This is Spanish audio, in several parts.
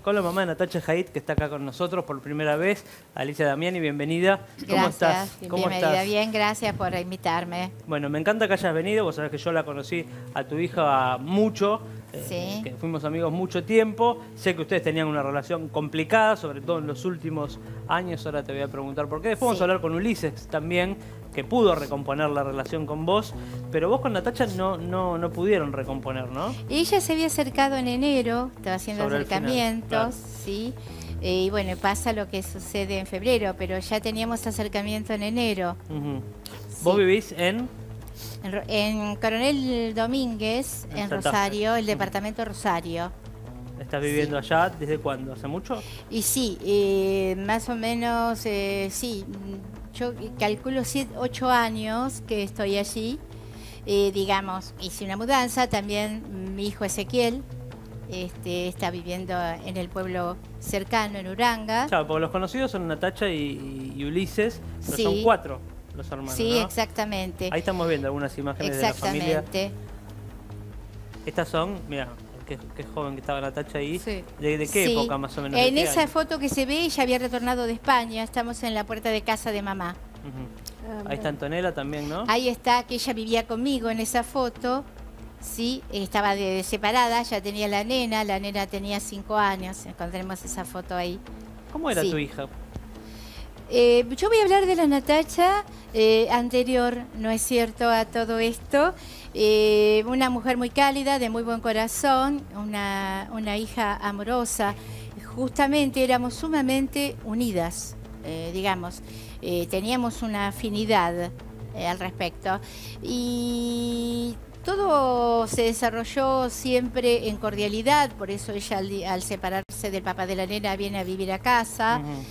con la mamá de Natacha Haidt, que está acá con nosotros por primera vez. Alicia Damiani, bienvenida. ¿Cómo estás? ¿Cómo Bienvenida, estás? bien, gracias por invitarme. Bueno, me encanta que hayas venido. Vos sabés que yo la conocí a tu hija mucho, Sí. que fuimos amigos mucho tiempo. Sé que ustedes tenían una relación complicada, sobre todo en los últimos años. Ahora te voy a preguntar por qué. Después vamos a hablar con Ulises también, que pudo recomponer la relación con vos. Pero vos con Natacha no pudieron recomponer, ¿no? Ella se había acercado en enero, estaba haciendo Sobre el final, acercamientos, claro. sí. Y bueno, pasa lo que sucede en febrero, pero ya teníamos acercamiento en enero. Ujú. Sí. ¿Vos vivís en...? En Coronel Domínguez, en Santa Fe. Rosario, el departamento Rosario. ¿Estás viviendo allá desde cuándo? ¿Hace mucho? Y sí, más o menos, sí, yo calculo 8 años que estoy allí. Digamos, hice una mudanza, también mi hijo Ezequiel está viviendo en el pueblo cercano, en Uranga. Claro, porque los conocidos son Natacha y Ulises, pero Sí. son 4 los hermanos, Sí, ¿no? exactamente. Ahí estamos viendo algunas imágenes de la familia. Exactamente. Estas son, mira, qué joven que estaba Natacha ahí. Sí. ¿De qué Sí. época más o menos? En ¿De qué esa año? foto que se ve, ella había retornado de España. Estamos en la puerta de casa de mamá. Ujú. Ahí está Antonella también, ¿no? Ahí está, que ella vivía conmigo en esa foto. Sí, estaba separada, ya tenía la nena tenía 5 años. Encontremos esa foto ahí. ¿Cómo era Sí. tu hija? Yo voy a hablar de la Natacha anterior, ¿no es cierto?, a todo esto. Una mujer muy cálida, de muy buen corazón, una hija amorosa. Justamente éramos sumamente unidas, digamos. Teníamos una afinidad al respecto. Y todo se desarrolló siempre en cordialidad, por eso ella al separarse del papá de la nena viene a vivir a casa. Ujú.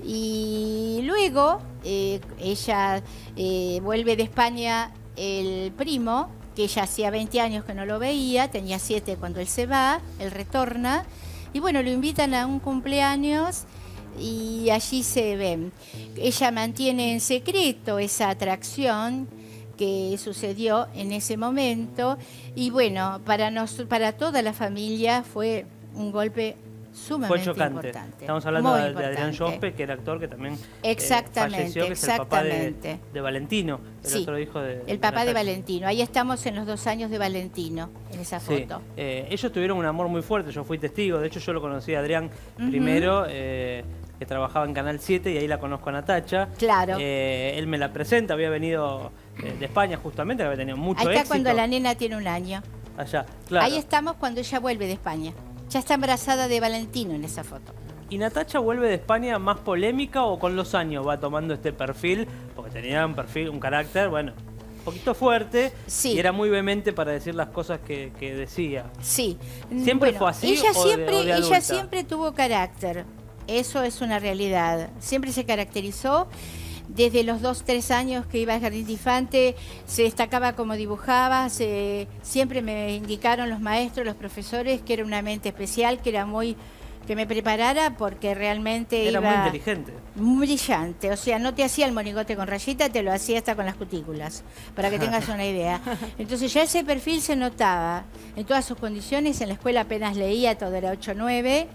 Y luego ella vuelve de España el primo, que ya hacía 20 años que no lo veía, tenía 7 cuando él se va, él retorna, y bueno, lo invitan a un cumpleaños y allí se ven. Ella mantiene en secreto esa atracción que sucedió en ese momento, y bueno, para toda la familia fue un golpe sumamente Fue chocante. importante. Estamos hablando Muy de Adrián importante. Jospe, que era actor que también Exactamente, falleció, que es el papá exactamente. de Valentino, el Sí, otro hijo de el papá de Natacha. Valentino. Ahí estamos en los 2 años de Valentino, en esa Sí. foto. Ellos tuvieron un amor muy fuerte, yo fui testigo, de hecho yo lo conocí a Adrián Ujú. primero, que trabajaba en Canal 7 y ahí la conozco a Natacha. Claro. Él me la presenta, había venido de España justamente, había tenido mucho Ahí está éxito. cuando la nena tiene 1 año. Allá, claro. Ahí estamos cuando ella vuelve de España. Ya está embarazada de Valentino en esa foto. ¿Y Natacha vuelve de España más polémica o con los años va tomando este perfil? Porque tenía un perfil, un carácter, bueno, un poquito fuerte, Sí. y era muy vehemente para decir las cosas que decía. Sí. ¿Siempre fue así Ella o de ella adulta? siempre tuvo carácter. Eso es una realidad. Siempre se caracterizó. Desde los 2, 3 años que iba al Jardín de Infante, se destacaba como dibujaba. Siempre me indicaron los maestros, los profesores, que era una mente especial, que me preparara porque realmente Era iba muy inteligente. muy brillante. O sea, no te hacía el monigote con rayita, te lo hacía hasta con las cutículas, para que tengas una idea. Entonces ya ese perfil se notaba en todas sus condiciones. En la escuela apenas leía, todo era 8, 9.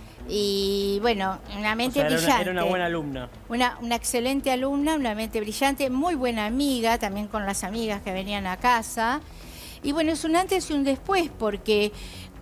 Y bueno, una O mente sea, brillante. era una buena alumna. Una excelente alumna, una mente brillante, muy buena amiga, también con las amigas que venían a casa. Y bueno, es un antes y un después, porque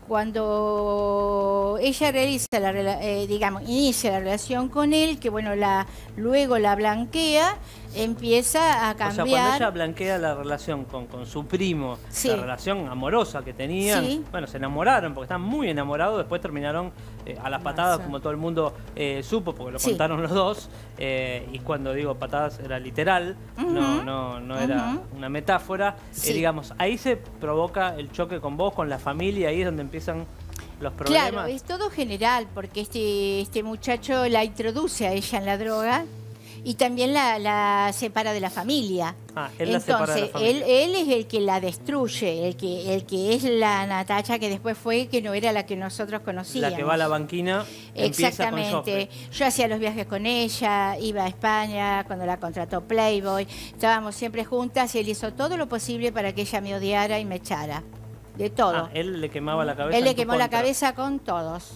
cuando ella realiza inicia la relación con él, que bueno, luego la blanquea, empieza a O sea, cuando cambiar. ella blanquea la relación con su primo, Sí. la relación amorosa que tenían, Sí. bueno, se enamoraron porque estaban muy enamorados, después terminaron a las patadas, como todo el mundo supo, porque lo Sí. contaron los dos, y cuando digo patadas era literal, Ujú. no era Ujú. una metáfora. Sí. Digamos, ahí se provoca el choque con vos, con la familia, ahí es donde empiezan los problemas. Claro, es todo general, porque este muchacho la introduce a ella en la droga y también la separa de la familia. Ah, él la separa de la Entonces, familia. él es el que la destruye, el que es la Natacha que después fue, que no era la que nosotros conocíamos. La que va a la banquina empieza con Exactamente. Joffre. Yo hacía los viajes con ella, iba a España cuando la contrató Playboy, estábamos siempre juntas y él hizo todo lo posible para que ella me odiara y me echara. De todo. Ah, él le quemaba la cabeza. Él le en tu quemó la contra. cabeza con todos.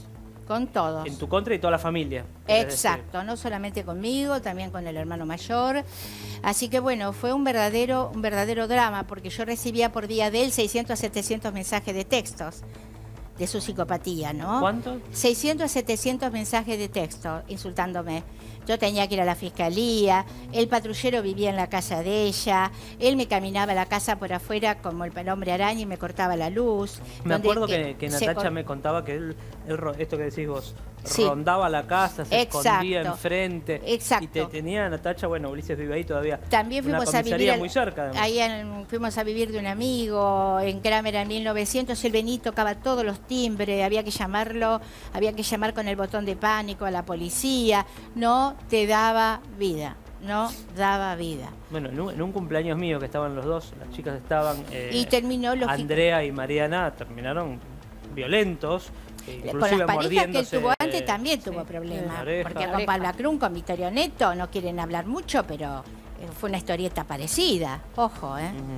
con todos. En tu contra y toda la familia. Exacto, no solamente conmigo, también con el hermano mayor. Así que bueno, fue un verdadero drama, porque yo recibía por día de él 600 a 700 mensajes de textos de su psicopatía, ¿no? ¿Cuánto? 600 a 700 mensajes de texto insultándome. Yo tenía que ir a la fiscalía, el patrullero vivía en la casa de ella, él me caminaba la casa por afuera como el hombre araña y me cortaba la luz. Me acuerdo que Natacha me contaba que él, esto que decís vos, sí, rondaba la casa, se escondía exacto, enfrente. Exacto. Y te tenía Natacha, bueno, Ulises vive ahí todavía. También fuimos a vivir muy cerca, además. ahí fuimos a vivir de un amigo en Kramer en 1900, él venía y tocaba todos los timbres, había que llamarlo, había que llamar con el botón de pánico a la policía, no te daba vida. No daba vida. Bueno, en un cumpleaños mío que estaban los dos, las chicas estaban, y terminó Andrea y Mariana terminaron violentos, con las parejas que él tuvo antes también sí, tuvo problemas, pareja, porque con Paula Crun, con Vittorio Neto no quieren hablar mucho, pero fue una historieta parecida, ojo,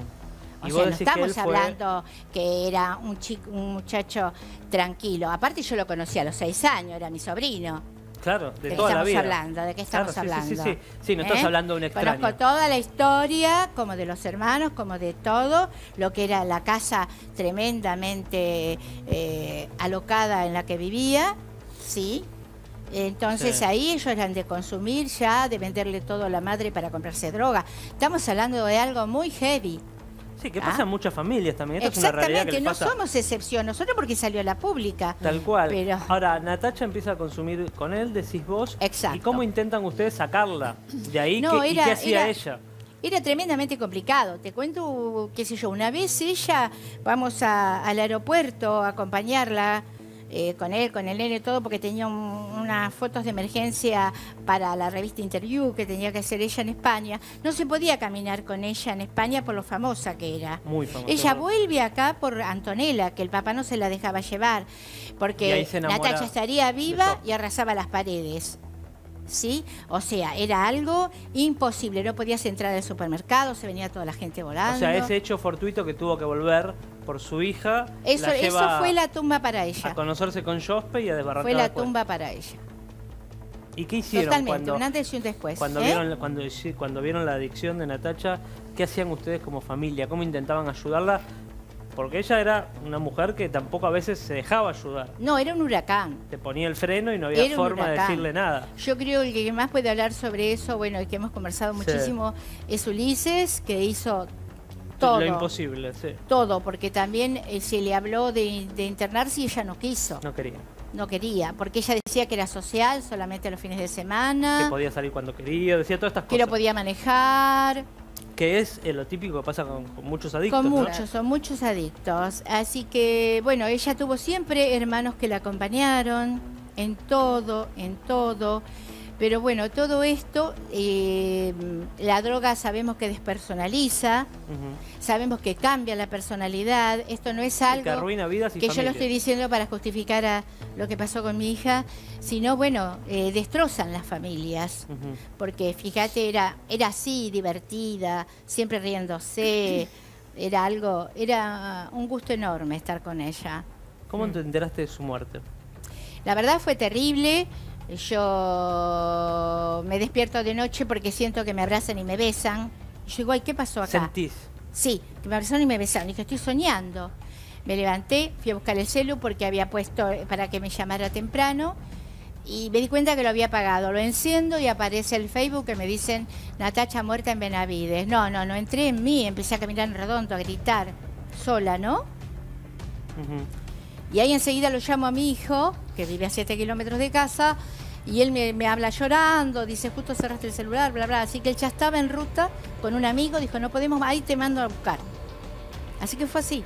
O sea, no estamos hablando que era un muchacho tranquilo. Aparte yo lo conocí a los 6 años, era mi sobrino. Claro, de toda la vida. ¿De qué estamos hablando? Sí, no estás hablando de un extraño. Conozco toda la historia, como de los hermanos, como de todo, lo que era la casa tremendamente alocada en la que vivía, sí. Entonces ahí ellos eran de consumir ya, de venderle todo a la madre para comprarse droga. Estamos hablando de algo muy heavy. Sí, que pasa en muchas familias también. Esto es una realidad que no somos excepción, nosotros porque salió a la pública. Tal cual. Pero... Ahora, Natacha empieza a consumir con él, decís vos. Exacto. ¿Y cómo intentan ustedes sacarla de ahí? ¿Y qué hacía ella? Era tremendamente complicado. Te cuento, qué sé yo, una vez ella, vamos al aeropuerto a acompañarla, con él, con el nene, todo, porque tenía unas fotos de emergencia para la revista Interview que tenía que hacer ella en España. No se podía caminar con ella en España por lo famosa que era. Muy famosa. Ella vuelve acá por Antonella, que el papá no se la dejaba llevar, porque Natacha estaría viva y arrasaba las paredes. ¿Sí? O sea, era algo imposible, no podías entrar al supermercado, se venía toda la gente volando. O sea, ese hecho fortuito que tuvo que volver por su hija, eso fue la tumba para ella. A conocerse con Jospe y a desbarratar. Fue la tumba para ella. ¿Y qué hicieron? Totalmente, un antes y un después. Cuando vieron la adicción de Natacha, ¿qué hacían ustedes como familia? ¿Cómo intentaban ayudarla? Porque ella era una mujer que tampoco a veces se dejaba ayudar. No, era un huracán. Te ponía el freno y no había forma de decirle nada. Yo creo que el que más puede hablar sobre eso, bueno, el que hemos conversado muchísimo, es Ulises, que hizo todo. Lo imposible, sí. Todo, porque también se le habló de internarse y ella no quiso. No quería. No quería, porque ella decía que era social, solamente los fines de semana. Que podía salir cuando quería, decía todas estas cosas. Que lo podía manejar. Que es lo típico que pasa con muchos adictos. Con muchos, son muchos adictos. Así que, bueno, ella tuvo siempre hermanos que la acompañaron en todo, en todo. Pero bueno, todo esto, la droga sabemos que despersonaliza, sabemos que cambia la personalidad. Esto no es algo que arruina vidas y que familias. Yo lo estoy diciendo para justificar a lo que pasó con mi hija, sino, bueno, destrozan las familias. Porque, fíjate, era así, divertida, siempre riéndose. Era un gusto enorme estar con ella. ¿Cómo te enteraste de su muerte? La verdad fue terrible. Yo me despierto de noche porque siento que me abrazan y me besan. Y yo digo, ay, ¿qué pasó acá? ¿Sentís? Sí, que me abrazaron y me besaron. Y dije, estoy soñando. Me levanté, fui a buscar el celu porque había puesto para que me llamara temprano. Y me di cuenta que lo había apagado. Lo enciendo y aparece el Facebook que me dicen, Natacha muerta en Benavides. No, entré en mí, empecé a caminar en redondo, a gritar, sola, ¿no? Y ahí enseguida lo llamo a mi hijo, que vive a 7 kilómetros de casa, y él me habla llorando, dice, justo cerraste el celular, bla, bla. Así que él ya estaba en ruta con un amigo, dijo, no podemos, ahí te mando a buscar. Así que fue así.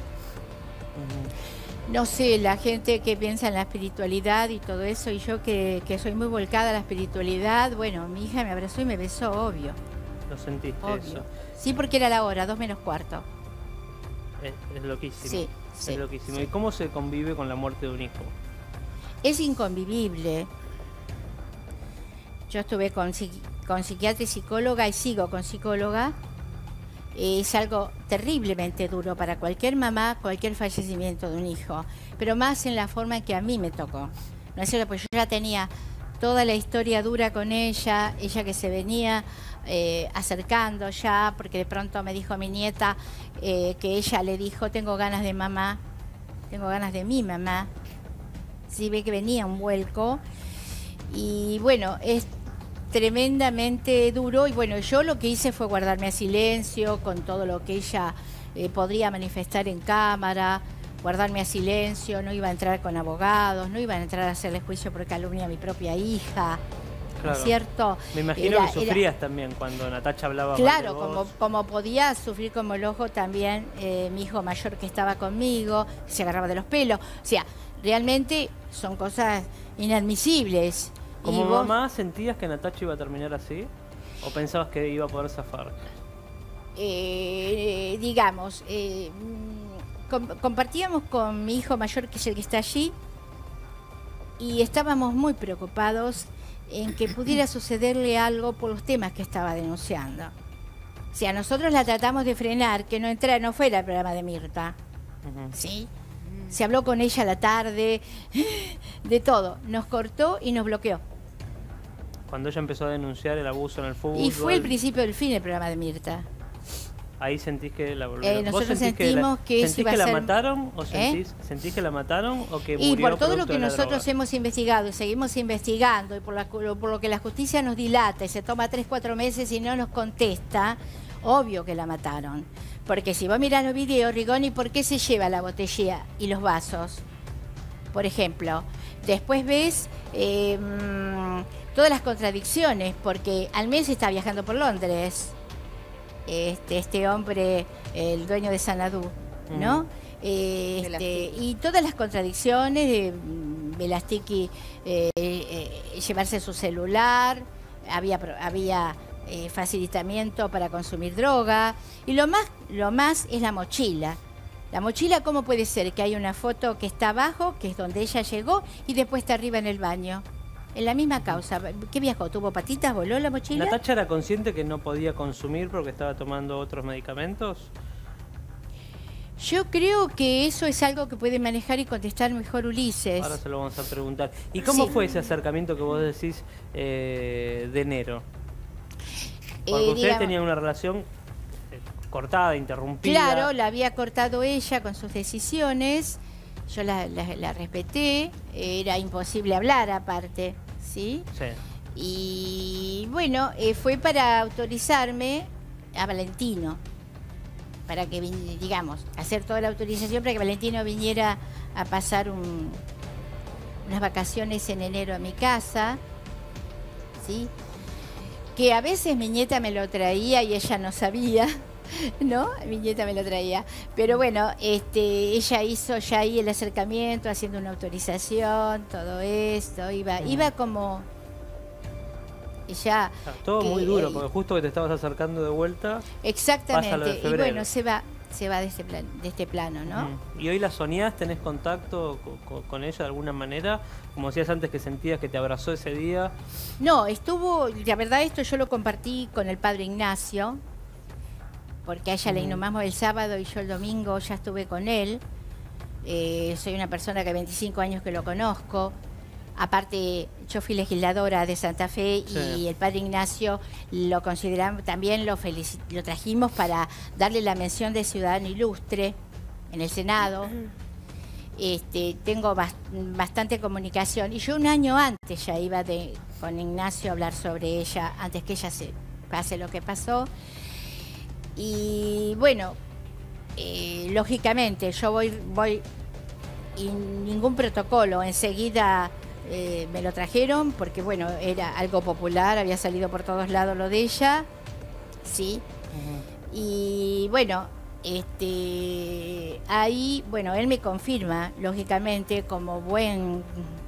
No sé, la gente que piensa en la espiritualidad y todo eso, y yo que soy muy volcada a la espiritualidad, bueno, mi hija me abrazó y me besó, obvio. ¿Lo sentiste eso? Sí, porque era la hora, 2:45. Es loquísimo. Sí. Es loquísimo. ¿Y cómo se convive con la muerte de un hijo? Es inconvivible. Yo estuve con psiquiatra y psicóloga y sigo con psicóloga. Es algo terriblemente duro para cualquier mamá, cualquier fallecimiento de un hijo, pero más en la forma en que a mí me tocó. ¿no es cierto? Pues yo ya tenía toda la historia dura con ella que se venía acercando ya, porque de pronto me dijo mi nieta que ella le dijo, tengo ganas de mamá, tengo ganas de mi mamá. Sí, ve que venía un vuelco. Y bueno, es tremendamente duro. Y bueno, yo lo que hice fue guardarme a silencio con todo lo que ella podría manifestar en cámara, guardarme a silencio, no iba a entrar con abogados, no iba a entrar a hacerle juicio por calumnia a mi propia hija, ¿no es cierto? Me imagino que sufrías también cuando Natacha hablaba claro, mal de vos. como podía sufrir como el ojo también mi hijo mayor que estaba conmigo, se agarraba de los pelos. O sea, realmente son cosas inadmisibles. ¿Como mamá sentías que Natacha iba a terminar así? ¿O pensabas que iba a poder zafar? Digamos, compartíamos con mi hijo mayor, que es el que está allí, y estábamos muy preocupados en que pudiera sucederle algo por los temas que estaba denunciando. O sea, nosotros la tratamos de frenar, que no fuera el programa de Mirta. ¿Sí? Se habló con ella a la tarde, de todo. Nos cortó y nos bloqueó. Cuando ella empezó a denunciar el abuso en el fútbol. Y fue el principio del fin del programa de Mirta. Ahí sentís que la volvieron. Nosotros sentimos que eso iba a ser... ¿Sentís que la mataron o sentís que la mataron o que murió? Y por todo lo que de la nosotros droga? hemos investigado y seguimos investigando, y por lo que la justicia nos dilata y se toma 3, 4 meses y no nos contesta, obvio que la mataron. Porque si vos mirás los videos, Rigoni, ¿por qué se lleva la botella y los vasos? Por ejemplo. Después ves todas las contradicciones, porque al mes está viajando por Londres. Este hombre, el dueño de Sanadú, ¿no? Y todas las contradicciones de Velastiki llevarse su celular, había facilitamiento para consumir droga, y lo más es la mochila. La mochila, ¿cómo puede ser que hay una foto que está abajo, que es donde ella llegó, y después está arriba en el baño? En la misma causa. ¿Qué viajó? ¿Tuvo patitas? ¿Voló la mochila? ¿Natacha era consciente que no podía consumir porque estaba tomando otros medicamentos? Yo creo que eso es algo que puede manejar y contestar mejor Ulises. Ahora se lo vamos a preguntar. ¿Y cómo fue ese acercamiento que vos decís de enero? Porque ustedes tenían una relación cortada, interrumpida. Claro, la había cortado ella con sus decisiones. Yo la respeté. Era imposible hablar aparte. ¿Sí? Sí. Y bueno, fue para autorizarme a Valentino, para que, digamos, hacer toda la autorización para que Valentino viniera a pasar unas vacaciones en enero a mi casa, ¿sí? Que a veces mi nieta me lo traía y ella no sabía, ¿no? Mi nieta me lo traía. Pero bueno, ella hizo ya ahí el acercamiento, haciendo una autorización, todo esto, iba como... Ya, todo muy duro, porque justo que te estabas acercando de vuelta. Exactamente, y bueno, se va de este plano, ¿no? ¿Y hoy la soñás? ¿Tenés contacto con ella de alguna manera? Como decías antes, que sentías que te abrazó ese día. No, la verdad esto yo lo compartí con el padre Ignacio, porque a ella le inhumamos el sábado y yo el domingo ya estuve con él. Soy una persona que 25 años que lo conozco. Aparte, yo fui legisladora de Santa Fe y el padre Ignacio lo consideramos, también lo trajimos para darle la mención de ciudadano ilustre en el Senado. Tengo bastante comunicación y yo un año antes ya iba con Ignacio a hablar sobre ella, antes que ella pase lo que pasó. Y bueno, lógicamente yo voy y ningún protocolo, enseguida... me lo trajeron porque, bueno, era algo popular, había salido por todos lados lo de ella, ¿sí? Y, bueno, ahí, bueno, él me confirma, lógicamente, como buen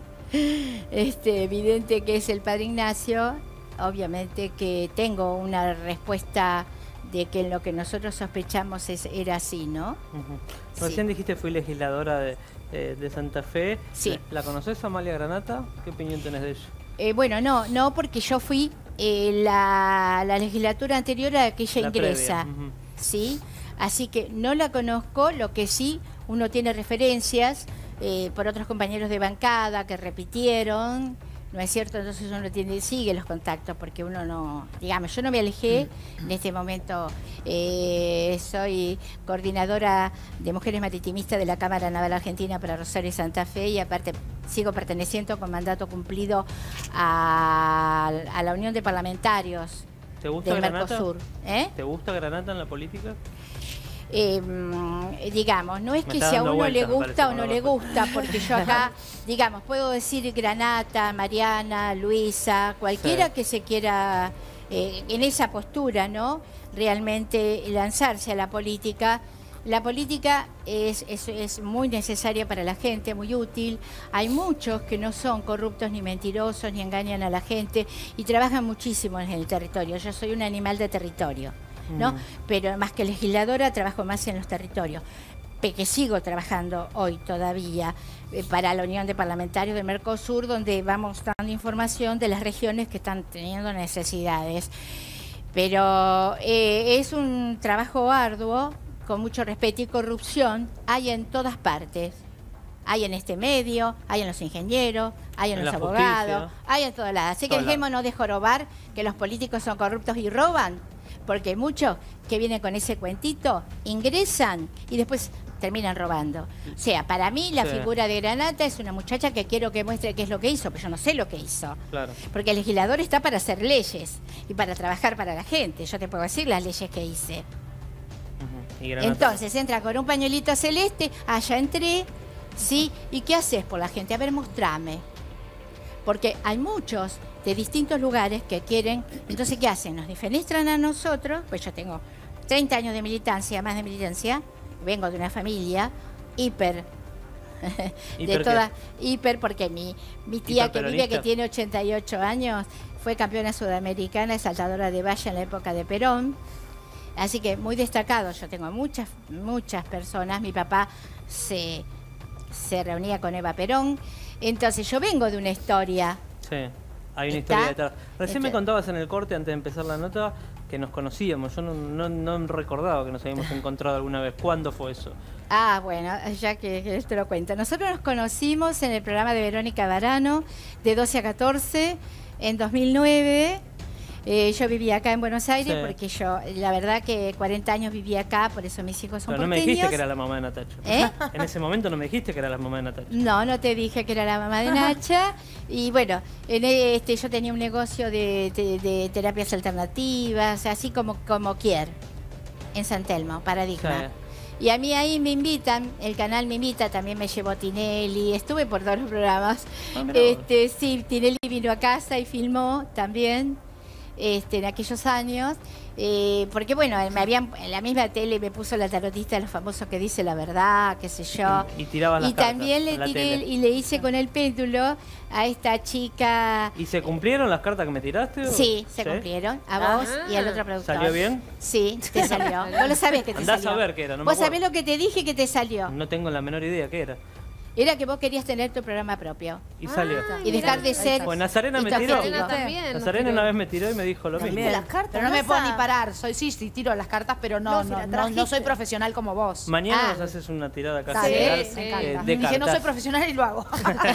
evidente que es el padre Ignacio, obviamente que tengo una respuesta de que lo que nosotros sospechamos era así, ¿no? Recién dijiste fui legisladora de Santa Fe. Sí. ¿La conoces, Amalia Granata? ¿Qué opinión tenés de ella? Bueno, no, porque yo fui la legislatura anterior a la que ella ingresa, ¿sí? Así que no la conozco, lo que sí, uno tiene referencias por otros compañeros de bancada que repitieron, ¿no es cierto? Entonces uno sigue los contactos, porque uno no, digamos, yo no me alejé. En este momento soy coordinadora de Mujeres Maritimistas de la Cámara Naval Argentina para Rosario y Santa Fe, y aparte sigo perteneciendo con mandato cumplido a la Unión de Parlamentarios del Mercosur. ¿Te gusta Granata en la política? Digamos, no es que si a uno le gusta o no le gusta, porque yo acá, digamos, puedo decir Granata, Mariana, Luisa, cualquiera que se quiera en esa postura, ¿no? Realmente lanzarse a la política. La política es muy necesaria para la gente, muy útil. Hay muchos que no son corruptos ni mentirosos, ni engañan a la gente, y trabajan muchísimo en el territorio. Yo soy un animal de territorio, ¿no? Pero más que legisladora trabajo más en los territorios, que sigo trabajando hoy todavía para la Unión de Parlamentarios del Mercosur, donde vamos dando información de las regiones que están teniendo necesidades. Pero es un trabajo arduo, con mucho respeto, y corrupción hay en todas partes. Hay en este medio, hay en los ingenieros, hay en los abogados, hay en todos lados. Así que dejémonos de jorobar que los políticos son corruptos y roban, porque muchos que vienen con ese cuentito ingresan y después terminan robando. O sea, para mí la figura de Granata es una muchacha que quiero que muestre qué es lo que hizo, pero yo no sé lo que hizo. Claro. Porque el legislador está para hacer leyes y para trabajar para la gente. Yo te puedo decir las leyes que hice. Entonces entra con un pañuelito celeste, allá entré, ¿sí? ¿Y qué haces por la gente? A ver, mostrame. Porque hay muchos de distintos lugares que quieren. Entonces, ¿qué hacen? Nos defenestran a nosotros. Pues yo tengo 30 años de militancia, más de militancia. Vengo de una familia hiper porque mi tía que vive, que tiene 88 años, fue campeona sudamericana, saltadora de valla en la época de Perón. Así que muy destacado. Yo tengo muchas personas. Mi papá se reunía con Eva Perón. Entonces yo vengo de una historia. Sí, hay una historia detrás. Recién me contabas en el corte, antes de empezar la nota, que nos conocíamos. Yo no recordaba que nos habíamos encontrado alguna vez. ¿Cuándo fue eso? Ah, bueno, ya que esto lo cuento. Nosotros nos conocimos en el programa de Verónica Varano, de 12 a 14, en 2009. Yo vivía acá en Buenos Aires, porque yo, la verdad que 40 años viví acá, por eso mis hijos son porteños. Pero no me dijiste que era la mamá de Natacha. En ese momento no me dijiste que era la mamá de Natacha. No te dije que era la mamá de Nacha. Y bueno, yo tenía un negocio de terapias alternativas, así como Kier, en San Telmo, Paradigma. Sí. Y a mí ahí me invitan, el canal me invita, también me llevó Tinelli, estuve por todos los programas. Sí, Tinelli vino a casa y filmó también. En aquellos años, porque bueno, en la misma tele me puso la tarotista de los famosos que dice la verdad, qué sé yo. Y tiraba las cartas. Y también le tiré y le hice con el péndulo a esta chica. ¿Y se cumplieron las cartas que me tiraste? Sí, se cumplieron. A vos y al otro productor. ¿Salió bien? Sí, te salió. Vos lo sabés que te salió. Andás a ver qué era, no me acuerdo. Vos sabés lo que te dije que te salió. No tengo la menor idea qué era. Era que vos querías tener tu programa propio. Y salió. Y dejar de ser... Pues Nazarena me tiró. Nazarena una vez me tiró y me dijo lo mismo. Las cartas, pero no me puedo ni parar. Sí, tiro las cartas, pero no soy profesional como vos. Mañana nos haces una tirada acá. Sí, me encanta. Dije, no soy profesional y lo hago.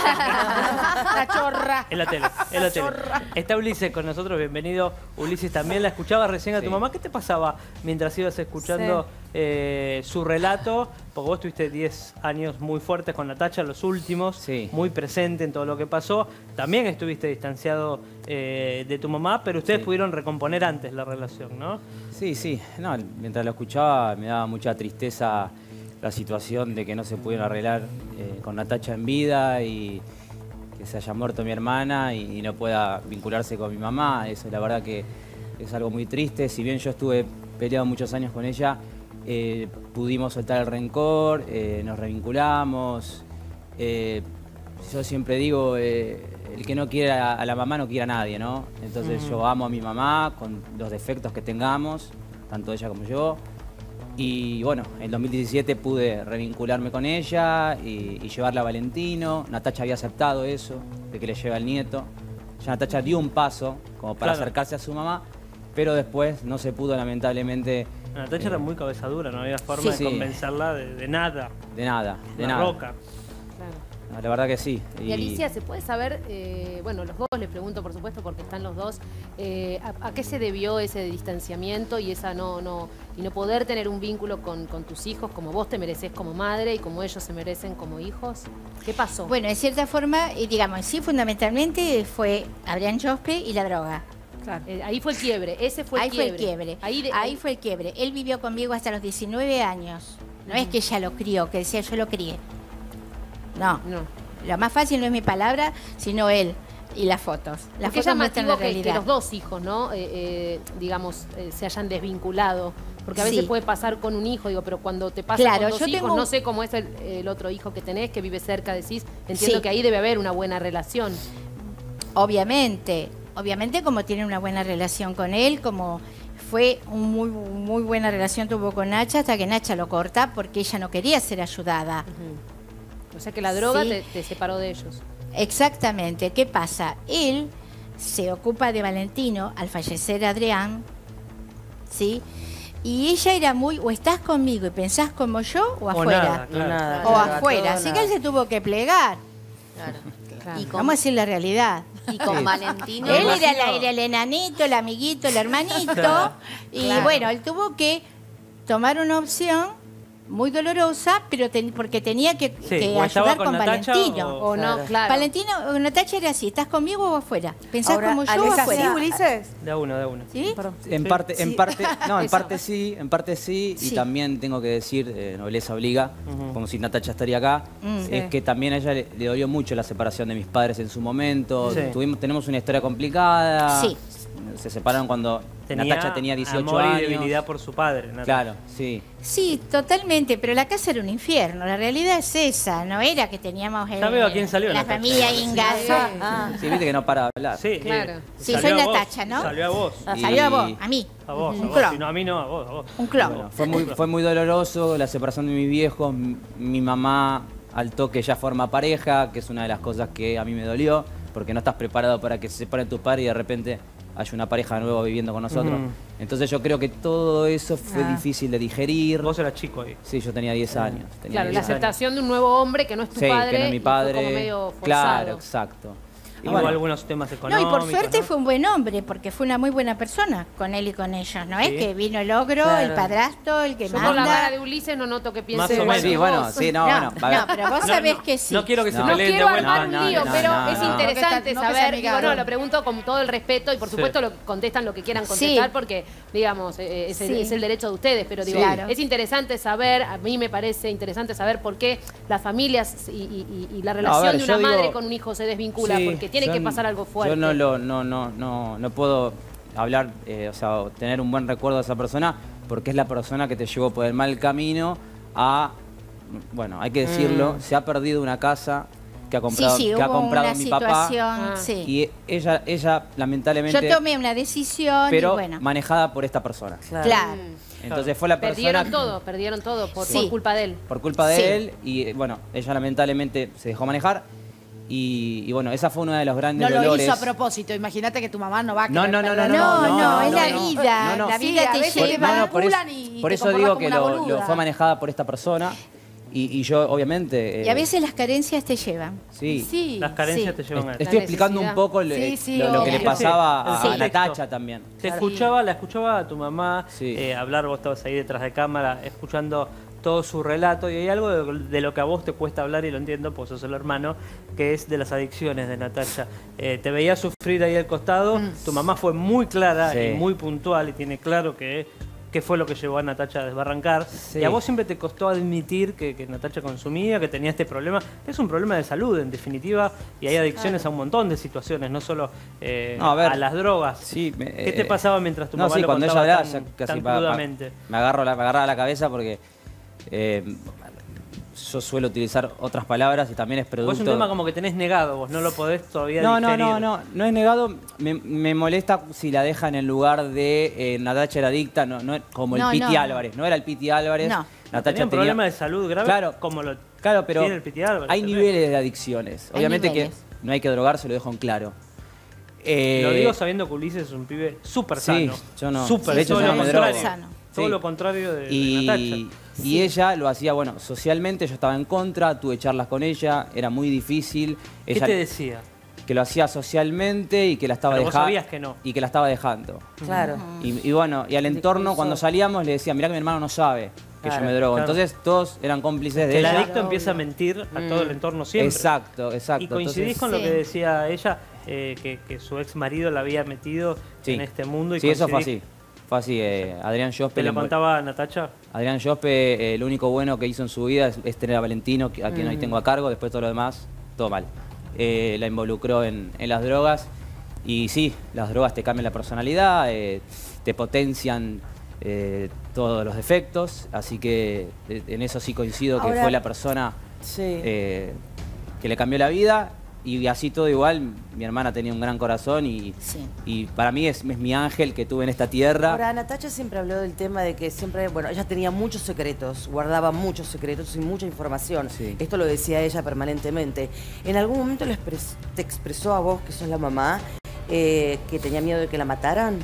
La chorra. En la tele. Está Ulises con nosotros, bienvenido. Ulises, también la escuchaba recién a tu mamá. ¿Qué te pasaba mientras ibas escuchando su relato? Porque vos tuviste 10 años muy fuertes con Natacha, los últimos, muy presente en todo lo que pasó. También estuviste distanciado de tu mamá, pero ustedes pudieron recomponer antes la relación, ¿no? Sí. No, mientras lo escuchaba me daba mucha tristeza la situación de que no se pudieron arreglar con Natacha en vida y que se haya muerto mi hermana y no pueda vincularse con mi mamá. Eso la verdad que es algo muy triste. Si bien yo estuve peleado muchos años con ella, pudimos soltar el rencor, nos revinculamos. Yo siempre digo, el que no quiere a la mamá no quiere a nadie, ¿no? Entonces yo amo a mi mamá con los defectos que tengamos, tanto ella como yo. Y bueno, en 2017 pude revincularme con ella y llevarla a Valentino. Natacha había aceptado eso, de que le lleve al nieto. Ya Natacha dio un paso como para acercarse a su mamá, pero después no se pudo, lamentablemente. Natacha era muy cabezadura, no había forma de convencerla de nada. De nada. Roca. La verdad que sí. Y Alicia, ¿se puede saber, bueno, los dos les pregunto por supuesto porque están los dos, ¿a qué se debió ese distanciamiento y esa no poder tener un vínculo con tus hijos como vos te mereces como madre y como ellos se merecen como hijos? ¿Qué pasó? Bueno, en cierta forma, digamos, sí, fundamentalmente fue Adrián Jospe y la droga. Claro. Ahí fue el quiebre, ese fue el quiebre. Ahí fue el quiebre. Él vivió conmigo hasta los 19 años. No es que ella lo crió, que decía yo lo crié. No. Lo más fácil no es mi palabra, sino él y las fotos. Las fotos muestran la realidad. Que los dos hijos, ¿no? Digamos, se hayan desvinculado. Porque a veces puede pasar con un hijo, digo, pero cuando te pasa con dos hijos, no sé cómo es el otro hijo que tenés, que vive cerca, decís, entiendo que ahí debe haber una buena relación. Obviamente, como tiene una buena relación con él, como fue muy buena relación tuvo con Nacha, hasta que Nacha lo corta porque ella no quería ser ayudada. O sea que la droga te separó de ellos. Exactamente. ¿Qué pasa? Él se ocupa de Valentino al fallecer Adrián, ¿sí? Y ella era muy, o estás conmigo y pensás como yo, o afuera. Nada, o afuera. Así que él se tuvo que plegar. Claro. Y vamos a decir la realidad. Y con Valentino. Él era el enanito, el amiguito, el hermanito. Y bueno, él tuvo que tomar una opción muy dolorosa, pero porque tenía que ayudar con Valentino. O no, claro. Valentino o Natacha era así, ¿estás conmigo o afuera? ¿Pensás como yo o afuera? ¿Sí, Ulises? De uno. ¿Sí? En parte sí, y también tengo que decir, nobleza obliga, como si Natacha estaría acá, es que también a ella le dolió mucho la separación de mis padres en su momento. Tenemos una historia complicada. Sí. Se separaron cuando Natacha tenía 18 amor años. Y debilidad por su padre, Natacha. Claro, sí. Sí, totalmente, pero la casa era un infierno, la realidad es esa, no era que teníamos ya veo a quién salió la Natacha. familia Ingasa. Sí, viste que no para de hablar. Sí, claro. Sí, soy Natacha, ¿no? Salió a vos. Salió a vos, a mí. A vos, si no a mí no, a vos. Un clon. Bueno, fue muy doloroso la separación de mis viejos. Mi mamá al toque ya forma pareja, que es una de las cosas que a mí me dolió, porque no estás preparado para que se separen tus padres y de repente hay una pareja nueva viviendo con nosotros. Entonces yo creo que todo eso fue difícil de digerir. Vos eras chico ahí. Sí, yo tenía 10 años. Claro, la aceptación de un nuevo hombre que no es tu padre, que no es mi padre. Fue como medio forzado. Claro, exacto. Y hubo algunos temas económicos. No, y por suerte fue un buen hombre, porque fue una muy buena persona con él y con ellos. No es que vino el ogro, el padrastro, el que manda. Por la cara de Ulises no noto que piense igual. Sí, bueno, no, pero vos sabés que sí. No quiero que se No peleen de quiero vuelta. armar un lío, pero es interesante saber. Digo, no, lo pregunto con todo el respeto y por supuesto contestan lo que quieran contestar porque, digamos, es el derecho de ustedes. Pero digo, es interesante saber, a mí me parece interesante saber por qué las familias y la relación de una madre con un hijo se desvincula, porque tiene que pasar algo fuerte. Yo no puedo hablar, o sea, tener un buen recuerdo de esa persona porque es la persona que te llevó por el mal camino a, bueno, hay que decirlo, se ha perdido una casa que ha comprado, mi papá y ella lamentablemente yo tomé una decisión pero y bueno, manejada por esta persona. Claro. Entonces fue la persona perdieron todo por culpa de él. Por culpa de él y bueno, ella lamentablemente se dejó manejar. Y bueno, esa fue una de los grandes dolores. No lo hizo a propósito, imagínate que tu mamá no va a querer. No, es la vida. La vida te lleva. Por eso digo que fue manejada por esta persona. Y yo, obviamente... y a veces las carencias te llevan. Sí. Las carencias te llevan a eso. Estoy explicando un poco lo que le pasaba a Natacha también. La escuchaba a tu mamá hablar, vos estabas ahí detrás de cámara, escuchando todo su relato, y hay algo de lo que a vos te cuesta hablar, y lo entiendo, pues sos el hermano, que es de las adicciones de Natacha. Te veía sufrir ahí al costado, tu mamá fue muy clara y muy puntual, y tiene claro qué fue lo que llevó a Natacha a desbarrancar. Y a vos siempre te costó admitir que Natacha consumía, que tenía este problema. Es un problema de salud, en definitiva, y hay adicciones a un montón de situaciones, no solo a las drogas. ¿Qué te pasaba mientras tu mamá lo cuando contaba ella hablaba, tan crudamente? Me agarraba la cabeza porque yo suelo utilizar otras palabras y también es producto... Vos es un tema como que tenés negado, vos no lo podés todavía digerir. No es negado. Me molesta si la deja en el lugar de Natacha era adicta, como el Piti Álvarez. No era el Piti Álvarez. Natacha tenía un problema de salud grave como lo tiene el Piti Álvarez. Hay niveles de adicciones. Obviamente que no hay que drogarse, lo dejo en claro. Lo digo sabiendo que Ulises es un pibe súper sano. Yo no. De hecho, yo no me drogo. Todo lo contrario de Natacha. Y ella lo hacía, bueno, socialmente yo estaba en contra, tuve charlas con ella, era muy difícil. ¿Qué te decía? Que lo hacía socialmente y que la estaba dejando. Vos sabías que no. Y que la estaba dejando. Claro. Y bueno, y al entorno, cuando salíamos, le decía, mirá que mi hermano no sabe que yo me drogo. Claro. Entonces todos eran cómplices de El ella. adicto empieza a mentir a todo el entorno siempre. Exacto. Y coincidís con lo que decía ella, que su ex marido la había metido en este mundo. Y sí, eso fue así. Fue así. Adrián Jospe. ¿Te lo contaba Natacha? Adrián Jospe, lo único bueno que hizo en su vida es tener a Valentino, a quien hoy tengo a cargo. Después todo lo demás, todo mal. La involucró en las drogas. Y sí, las drogas te cambian la personalidad, te potencian todos los defectos. Así que en eso sí coincido que fue la persona que le cambió la vida. Y así todo igual, mi hermana tenía un gran corazón y para mí es mi ángel que tuve en esta tierra. Ahora, Natacha siempre habló del tema de que siempre, bueno, ella tenía muchos secretos, guardaba muchos secretos y mucha información. Sí. Esto lo decía ella permanentemente. ¿En algún momento te expresó a vos, que sos la mamá, que tenía miedo de que la mataran?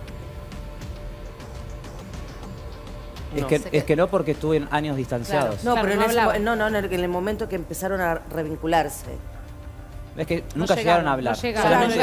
No. Es que no, porque estuve en años distanciados. Claro. No, pero en el momento que empezaron a revincularse. Es que nunca llegaron a hablar. Si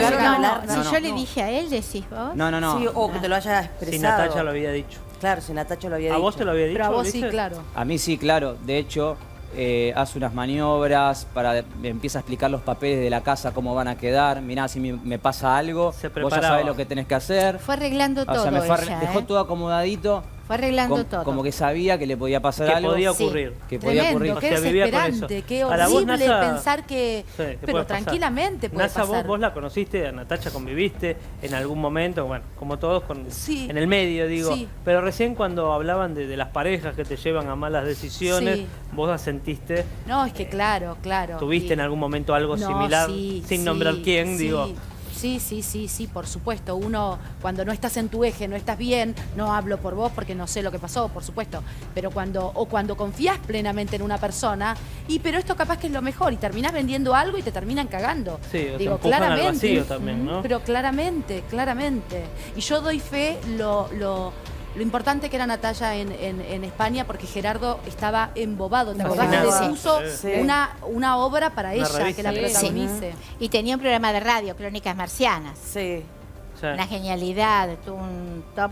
yo le dije a él, decís vos. No. Sí, o que te lo haya expresado. Si Natacha lo había dicho. Claro, si Natacha lo había dicho. ¿A vos te lo había dicho? Pero a vos sí, claro. A mí sí, claro. De hecho, hace unas maniobras, me empieza a explicar los papeles de la casa, cómo van a quedar. Mirá, si me pasa algo, vos ya sabés lo que tenés que hacer. Fue arreglando todo ella, dejó todo acomodadito. Fue arreglando todo. Como que sabía que le podía pasar algo. Que podía ocurrir. Sí. Podía ocurrir. Qué desesperante, qué horrible pensar que... pero tranquilamente puede pasar. Vos la conociste, a Natacha conviviste en algún momento, bueno, como todos, en el medio, digo. Sí. Pero recién cuando hablaban de las parejas que te llevan a malas decisiones, vos la sentiste... No, es que claro. ¿Tuviste en algún momento algo similar? Sin nombrar quién, digo... Sí, por supuesto. Uno, cuando no estás en tu eje, no estás bien, no hablo por vos porque no sé lo que pasó, por supuesto, pero cuando confías plenamente en una persona, pero esto capaz que es lo mejor, y terminás vendiendo algo y te terminan cagando. Sí, digo, claramente. Al vacío también, ¿no? Pero claramente. Y yo doy fe lo importante que era Natalia en España, porque Gerardo estaba embobado. ¿Te acordás que le puso una obra para ella, que la protagonice? Sí. Y tenía un programa de radio, Crónicas Marcianas. Sí. Una genialidad, un top.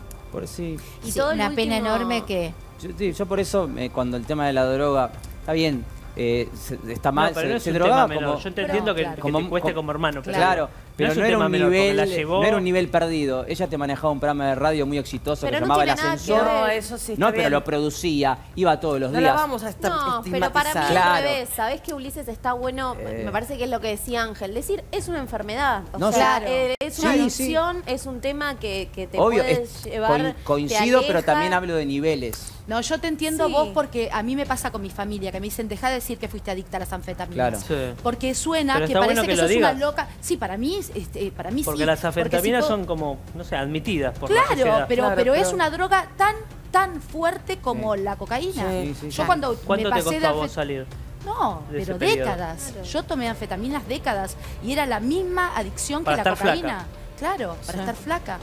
Y todo una pena enorme que... Yo por eso, cuando el tema de la droga, está bien, está mal, se drogaba como... Yo te entiendo que te cueste como hermano. Claro, pero no era un nivel perdido. Ella te manejaba un programa de radio muy exitoso que se llamaba El Ascensor. No, eso sí está bien. Pero lo producía, iba todos los días. No la vamos a estigmatizar. Pero para mí al revés. ¿Sabés que Ulises está bueno? Me parece que es lo que decía Ángel. Decir, es una enfermedad. O sea, es una adicción, es un tema que te puede llevar... Coincido, pero también hablo de niveles. No, yo te entiendo vos, porque a mí me pasa con mi familia, que me dicen, deja de decir que fuiste adicta a las anfetaminas. Claro. Porque suena que parece que sos una loca. Sí, para mí sí. Porque las anfetaminas son como, no sé, admitidas por la sociedad. Pero es una droga tan fuerte como la cocaína. Yo cuando ¿Cuánto me pasé te costó a vos salir? No, pero décadas. Claro. Yo tomé anfetaminas décadas y era la misma adicción que la cocaína. Flaca. Claro, para estar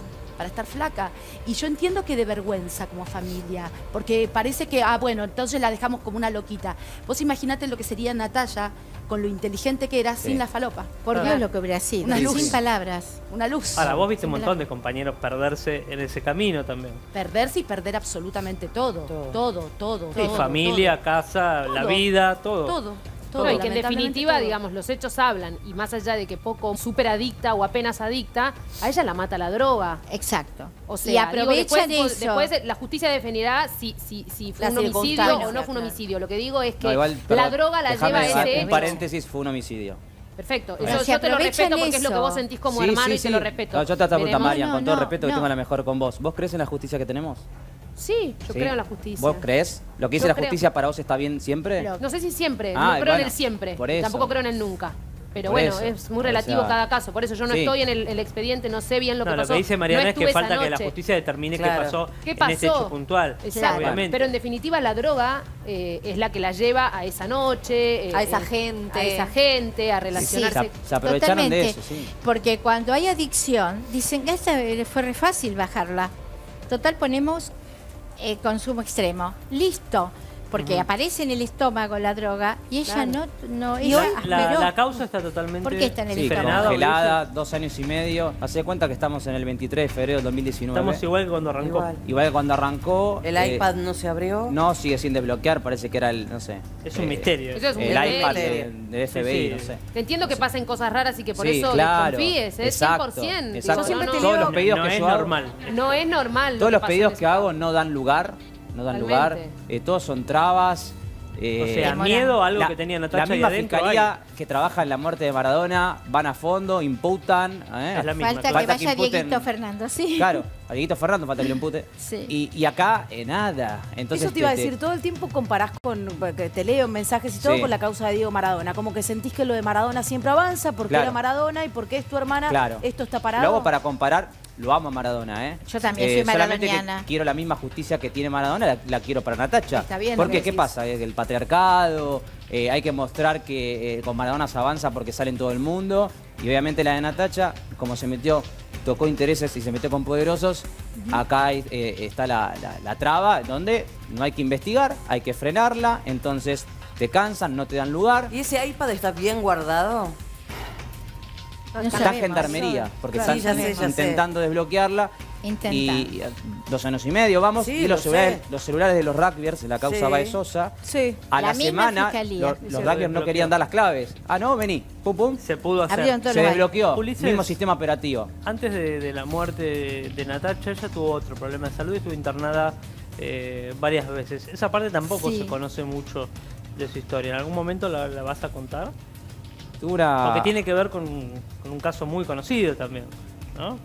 flaca. Y yo entiendo que de vergüenza como familia, porque parece que, bueno, entonces la dejamos como una loquita. Vos imaginate lo que sería Natalia con lo inteligente que era sin la falopa. Por Dios lo que hubiera sido. Una luz. Sin palabras. Una luz. Ahora, vos viste un montón de compañeros perderse en ese camino también. Perderse y perder absolutamente todo. Todo. Sí, familia, casa, la vida, todo. Todo, y que en definitiva, digamos, los hechos hablan, y más allá de que poco súper adicta o apenas adicta, a ella la mata la droga. Exacto. O sea, y aprovechan después la justicia definirá si fue un homicidio o no fue un homicidio. Lo que digo es que la droga la lleva a ese hecho. En paréntesis, fue un homicidio. Perfecto. Yo te lo respeto porque es lo que vos sentís como hermano y te lo respeto. No, yo te pregunto, Marian, con todo respeto que tengo la mejor con vos. ¿Vos crees en la justicia que tenemos? Sí, yo creo en la justicia. ¿Vos crees? ¿Lo que dice la justicia para vos está bien siempre? No sé si siempre, no creo en el siempre. Tampoco creo en el nunca. Pero bueno, es muy relativo cada caso. Por eso yo no estoy en el expediente, no sé bien lo que pasó. Lo que dice Mariana es que falta que la justicia determine qué pasó en ese hecho puntual. Exacto. Obviamente. Pero en definitiva la droga es la que la lleva a esa noche, a esa gente, a relacionarse. Se aprovecharon de eso, Porque cuando hay adicción, dicen que fue re fácil bajarla. Total, ponemos consumo extremo. Listo. Porque aparece en el estómago la droga y ella no y hoy la causa está totalmente... ¿Por qué está en el estómago? Congelada, 2 años y medio. Hace cuenta que estamos en el 23 de febrero del 2019. Estamos igual que cuando arrancó. Igual que cuando arrancó. ¿El iPad no se abrió? No, sigue sin desbloquear. Parece que era el, no sé. Es un misterio. Eso es un el misterio. iPad de FBI, no sé. Entiendo que pasen cosas raras y que por eso claro, desconfíes, exacto, 100%. Exacto. Yo siempre te todos leo, los pedidos no que es yo hago, normal. no es normal. Todos los pedidos que hago no dan lugar. No dan lugar. Todos son trabas. O sea, miedo a algo que tenía Natacha la misma ahí adentro. fiscalía que trabaja en la muerte de Maradona van a fondo, imputan. Es la misma. Falta que vaya Dieguito Fernando, sí. Claro, a Dieguito Fernando falta que lo impute. Sí. Y acá, nada. Entonces, eso te iba a decir, todo el tiempo comparás con, que te leo mensajes y todo, con la causa de Diego Maradona. Como que sentís que lo de Maradona siempre avanza, porque era Maradona y porque es tu hermana, esto está parado. Lo hago para comparar, lo amo a Maradona, ¿eh? Yo también soy maradoniana. Solamente que quiero la misma justicia que tiene Maradona, la quiero para Natacha. Está bien. Porque, ¿qué pasa? El patriarcado, hay que mostrar que con Maradona se avanza porque sale en todo el mundo. Y obviamente la de Natacha, como se metió, tocó intereses y se metió con poderosos, acá está la traba, donde no hay que investigar, hay que frenarla, entonces te cansan, no te dan lugar. ¿Y ese iPad está bien guardado? Está en gendarmería, porque están intentando desbloquearla. Y 2 años y medio, vamos. Sí, y los celulares de los rugbyers, la causa Baez Sosa, a la semana los rugbyers no querían dar las claves. Ah, no, vení, pum, pum. Se pudo hacer. Se desbloqueó, Ulises, mismo sistema operativo. Antes de la muerte de Natacha, ella tuvo otro problema de salud y estuvo internada varias veces. Esa parte tampoco se conoce mucho de su historia. ¿En algún momento la vas a contar? Porque tiene que ver con un caso muy conocido también, ¿no?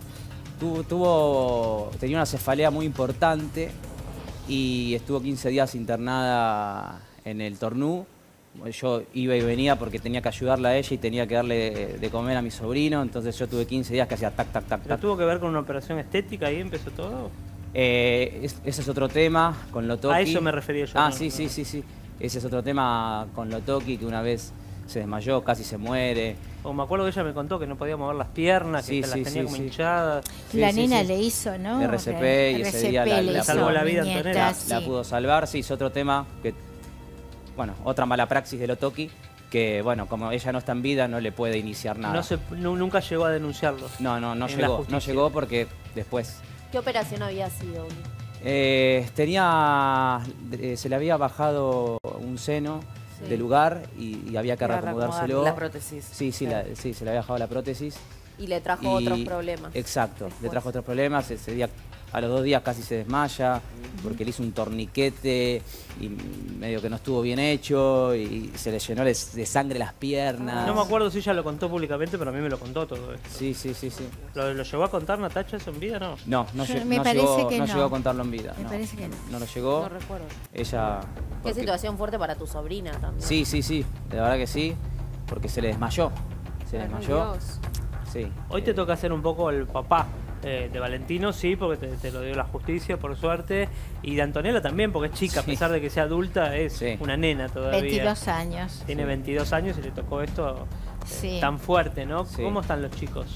Tenía una cefalea muy importante y estuvo 15 días internada en el Tornú. Yo iba y venía porque tenía que ayudarla a ella y tenía que darle de comer a mi sobrino, entonces yo tuve 15 días que hacía tac, tac, tac, ¿Pero tac. tuvo que ver con una operación estética y empezó todo? Ese es otro tema con Lotoki. A eso me refería yo. Ah, sí. Ese es otro tema con Lotoki, que una vez se desmayó, casi se muere. Me acuerdo que ella me contó que no podía mover las piernas, que las tenía como hinchadas. La nena le hizo, ¿no? RCP y ese día le salvó la vida a Antonella. La pudo salvar, sí, es otro tema que, bueno, otra mala praxis de Lotoki, que bueno, como ella no está en vida, no le puede iniciar nada. Nunca llegó a denunciarlo. No llegó porque después... ¿Qué operación había sido? Se le había bajado un seno de lugar y había que reacomodárselo. La prótesis. Sí, se le había bajado la prótesis. Y le trajo otros problemas. Exacto, le trajo otros problemas. Ese día, a los 2 días casi se desmaya porque le hizo un torniquete y medio que no estuvo bien hecho y se le llenó de sangre las piernas. No me acuerdo si ella lo contó públicamente, pero a mí me lo contó todo esto. Sí. ¿Lo llegó a contar Natacha eso en vida, no? No llegó a contarlo en vida. Me parece que no. No lo llegó. No recuerdo. Ella... Qué situación fuerte para tu sobrina también. Sí, la verdad que sí, porque se le desmayó. Dios. Sí. Hoy te toca ser un poco el papá de Valentino, sí, porque te lo dio la justicia, por suerte. Y de Antonella también, porque es chica, a pesar de que sea adulta, es una nena todavía. 22 años. Tiene 22 años y le tocó esto tan fuerte, ¿no? Sí. ¿Cómo están los chicos?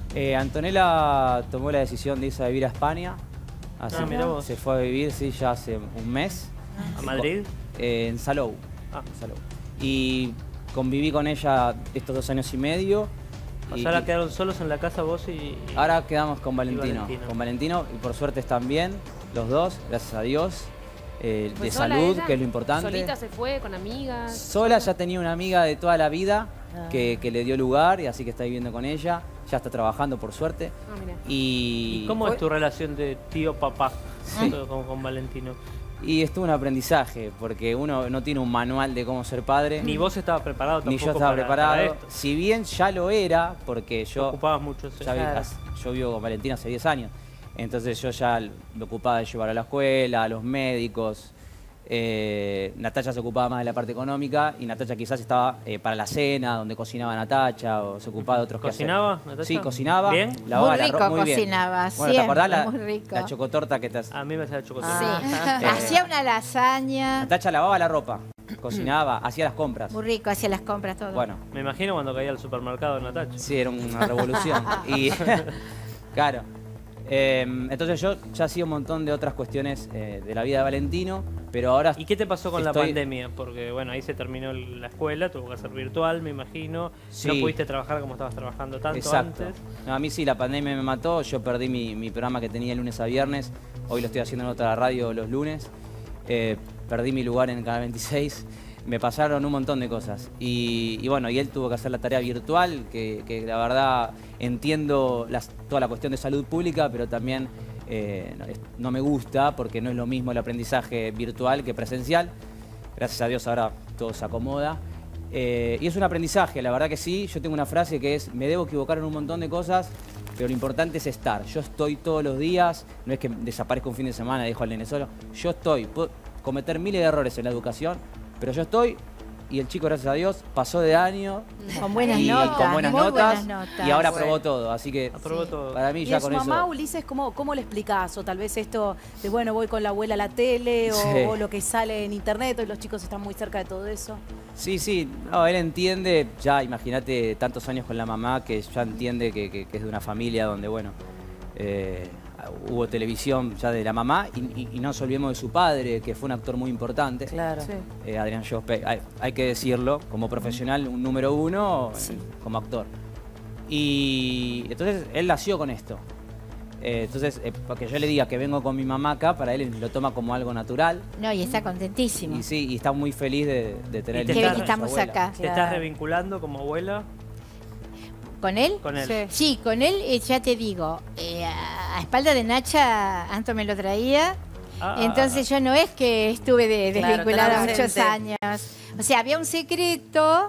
Antonella tomó la decisión de irse a vivir a España. Así mira vos. se fue a vivir, ya hace un mes. ¿A Madrid? En Salou. Salou. Y conviví con ella estos 2 años y medio. O sea, ahora quedaron solos en la casa vos y... Ahora quedamos con Valentino. Con Valentino y por suerte están bien los dos, gracias a Dios. De salud, que es lo importante. ¿Solita se fue con amigas? Sola, ya tenía una amiga de toda la vida que le dio lugar y así que está viviendo con ella. Ya está trabajando, por suerte. ¿Y cómo es tu relación de tío-papá con Valentino? Y estuvo un aprendizaje, porque uno no tiene un manual de cómo ser padre. Ni vos estabas preparado tampoco. Ni yo estaba preparado. Para esto. Si bien ya lo era, porque yo... Te ocupabas mucho. Yo vivo con Valentina hace 10 años. Entonces yo ya me ocupaba de llevar a la escuela, a los médicos. Natacha se ocupaba más de la parte económica y Natacha quizás estaba para la cena, donde cocinaba Natacha o se ocupaba de otros quehaceres. ¿Cocinaba, Natacha? Sí, cocinaba. ¿Bien? Muy rico cocinaba, bien. Bueno, ¿te acordás muy la chocotorta que te hacía? A mí me hacía la chocotorta. Sí. Hacía una lasaña. Natacha lavaba la ropa, cocinaba, hacía las compras. Muy rico, hacía las compras, todo. Bueno. Me imagino cuando caía al supermercado de Natacha. Sí, era una revolución. Y claro. Entonces yo ya hacía un montón de otras cuestiones de la vida de Valentino, pero ahora... ¿Y qué te pasó con la pandemia? Porque bueno, ahí se terminó la escuela, tuvo que ser virtual, me imagino. Sí. No pudiste trabajar como estabas trabajando tanto antes. No, a mí sí, la pandemia me mató. Yo perdí mi programa que tenía lunes a viernes. Hoy lo estoy haciendo en otra radio los lunes. Perdí mi lugar en el Canal 26. Me pasaron un montón de cosas. Y bueno, y él tuvo que hacer la tarea virtual, que la verdad entiendo toda la cuestión de salud pública, pero también no me gusta porque no es lo mismo el aprendizaje virtual que presencial. Gracias a Dios ahora todo se acomoda. Y es un aprendizaje, la verdad que sí. Yo tengo una frase que es, me debo equivocar en un montón de cosas, pero lo importante es estar. Yo estoy todos los días, no es que desaparezca un fin de semana y dejo al nene solo. Yo estoy, puedo cometer miles de errores en la educación, pero yo estoy, y el chico, gracias a Dios, pasó de año. Con buenas notas. Con buenas notas. Y ahora aprobó todo, así que todo. Para mí ya con eso... ¿Y a su mamá, Ulises, cómo le explicás? O tal vez esto de, bueno, voy con la abuela a la tele, o lo que sale en internet, y los chicos están muy cerca de todo eso. Sí, no, él entiende, ya imagínate tantos años con la mamá, que ya entiende que es de una familia donde, bueno, hubo televisión ya de la mamá y no nos olvidemos de su padre, que fue un actor muy importante. Claro. Sí. Adrián Jospe, hay que decirlo, como profesional, un número uno como actor. Y entonces él nació con esto. Entonces, porque yo le diga que vengo con mi mamá acá, para él lo toma como algo natural. No, y está contentísimo. Y sí, y está muy feliz de tener el que estamos acá. ¿Te estás revinculando como abuela? ¿Con él? Con él. Sí, con él, ya te digo, a espalda de Nacha, Anto me lo traía. Entonces yo no es que estuve desvinculada muchos años. O sea, había un secreto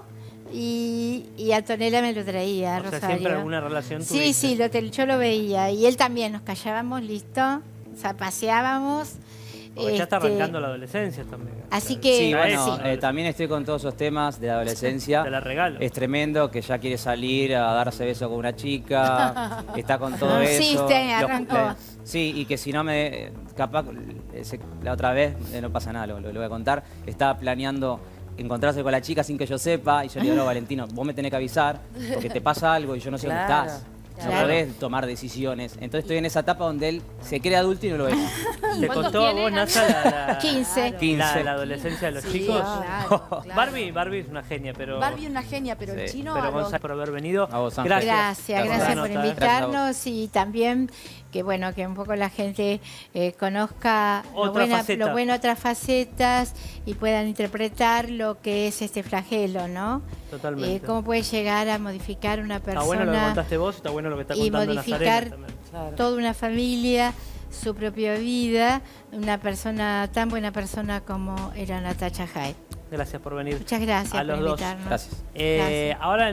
y Antonella me lo traía, Rosario. O sea, siempre alguna relación tuviste. Sí, yo lo veía. Y él también, nos callábamos, listo. O sea, paseábamos. Porque ya está arrancando la adolescencia también. Así que... Sí, bueno, también estoy con todos esos temas de la adolescencia. Te la regalo. Es tremendo que ya quiere salir a darse beso con una chica, está con todo eso. Sí, arrancó. Sí, y que si no me... Capaz, la otra vez, no pasa nada, lo voy a contar, estaba planeando encontrarse con la chica sin que yo sepa, y yo le digo, no, Valentino, vos me tenés que avisar, porque te pasa algo y yo no sé dónde estás. No podés tomar decisiones. Entonces estoy en esa etapa donde él se cree adulto y no lo es. ¿Te contó a vos, Nasa, 15. La adolescencia de los chicos? Claro. Barbie es una genia, pero... Barbie es una genia, pero el chino... Pero Gonzalo, por haber venido. A vos, Ángel. Gracias por invitarnos y también que bueno, que un poco la gente conozca lo bueno otras facetas y puedan interpretar lo que es este flagelo, ¿no? Totalmente. Cómo puede llegar a modificar una persona. Está bueno lo que contaste vos, está bueno lo que está contando Nazarena también. Toda una familia, su propia vida, una persona, tan buena persona como era Natacha Haidt. Gracias por venir. Muchas gracias a los por invitarnos. Gracias. Ahora